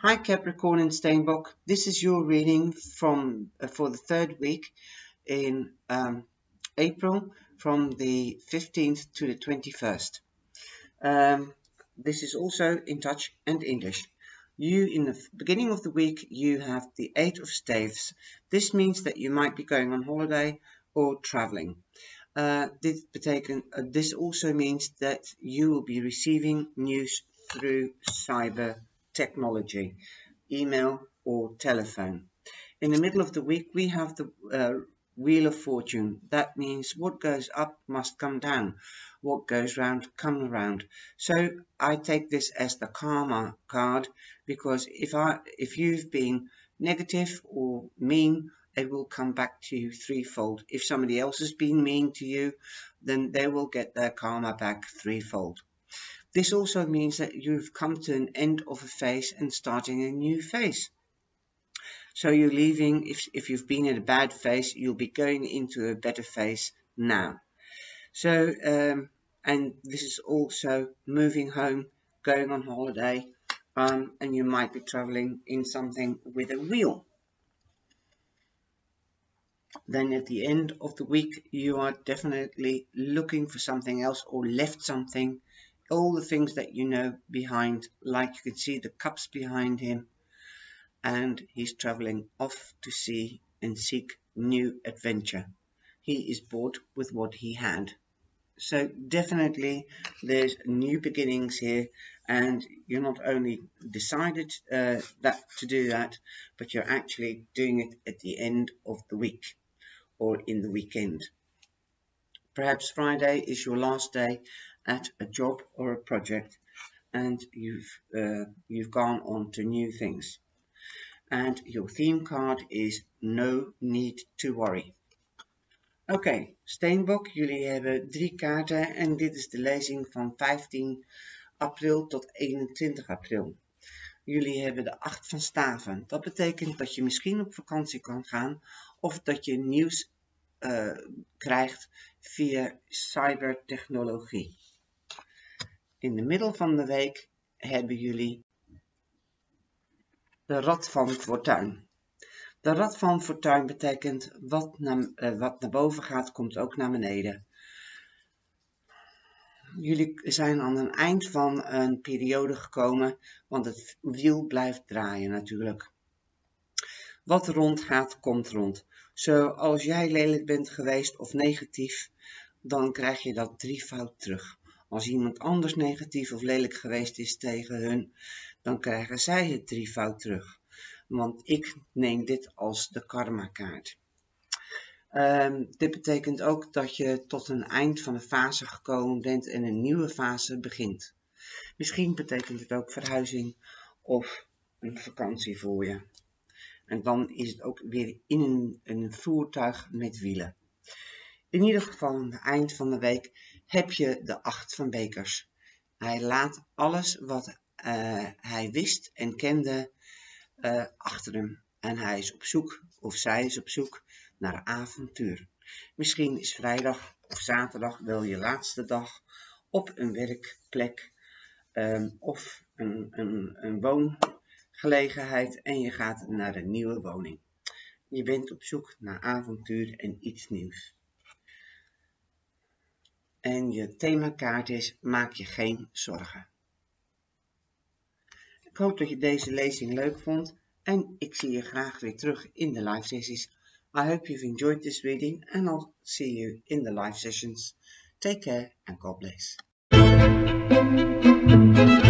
Hi Capricorn and Steenbok, this is your reading from for the third week in April from the 15th to the 21st. This is also in Dutch and English. In the beginning of the week you have the Eight of Staves. This means that you might be going on holiday or traveling. This also means that you will be receiving news through cyber technology, email or telephone. In the middle of the week we have the Wheel of Fortune. That means what goes up must come down, what goes round comes round. So I take this as the karma card, because if you've been negative or mean, it will come back to you threefold. If somebody else has been mean to you, then they will get their karma back threefold. This also means that you've come to an end of a phase and starting a new phase. So you're leaving, if you've been in a bad phase, you'll be going into a better phase now. So, and this is also moving home, going on holiday, and you might be traveling in something with a wheel. Then at the end of the week, you are definitely looking for something else or left something. All the things that you know behind, like you can see the cups behind him, and he's traveling off to sea and seek new adventure. He is bored with what he had. So definitely there's new beginnings here, and you're not only decided to do that, but you're actually doing it at the end of the week or in the weekend. Perhaps Friday is your last day at a job or a project, and you've gone on to new things. And your theme card is No Need to Worry. Oké, Steenbok, jullie hebben 3 kaarten en dit is de lezing van 15 april tot 21 april. Jullie hebben de 8 van staven. Dat betekent dat je misschien op vakantie kan gaan of dat je nieuws krijgt via cybertechnologie. In de middel van de week hebben jullie de Rad van Fortuin. De Rad van Fortuin betekent wat naar boven gaat, komt ook naar beneden. Jullie zijn aan een eind van een periode gekomen, want het wiel blijft draaien natuurlijk. Wat rond gaat, komt rond. Zoals jij lelijk bent geweest of negatief, dan krijg je dat drievoud terug. Als iemand anders negatief of lelijk geweest is tegen hun, dan krijgen zij het drievoud terug. Want ik neem dit als de karma kaart. Dit betekent ook dat je tot een eind van een fase gekomen bent en een nieuwe fase begint. Misschien betekent het ook verhuizing of een vakantie voor je. En dan is het ook weer in een voertuig met wielen. In ieder geval aan het eind van de week heb je de 8 van bekers. Hij laat alles wat hij wist en kende achter hem. En hij is op zoek, of zij is op zoek, naar avontuur. Misschien is vrijdag of zaterdag wel je laatste dag op een werkplek of een woongelegenheid en je gaat naar een nieuwe woning. Je bent op zoek naar avontuur en iets nieuws. En je themakaart is: maak je geen zorgen. Ik hoop dat je deze lezing leuk vond en ik zie je graag weer terug in de live sessies. I hope you've enjoyed this reading and I'll see you in the live sessions. Take care and God bless.